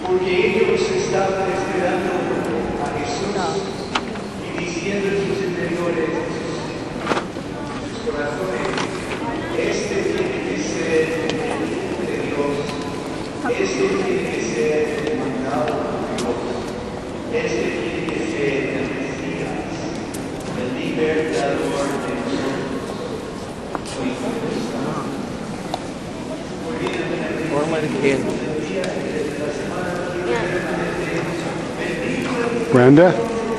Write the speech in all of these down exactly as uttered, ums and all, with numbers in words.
porque ellos estaban esperando a Jesús y diciendo en sus interiores, en sus corazones, este tiene que ser el Hijo de Dios, este tiene que ser el mandado de Dios, este tiene que ser el Mesías, el libertador de nosotros. Brenda?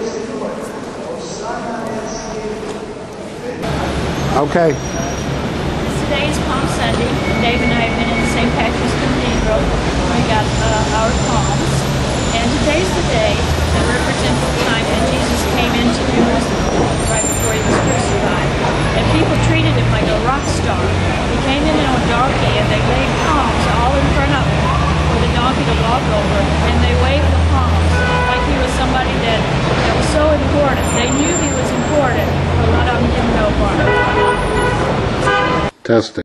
Okay. Today is Palm Sunday. Dave and I have been in Saint Patrick's Cathedral. We got uh, our palms. And today's the day that represents the time that Jesus came into Jerusalem right before he was crucified. And people treated him like a rock star. He came in on a donkey and they laid palms all in front of him for the donkey to walk over. And they waved the palms like he was somebody that, that was so important. They knew he was important, but a lot of them didn't know why. Testing.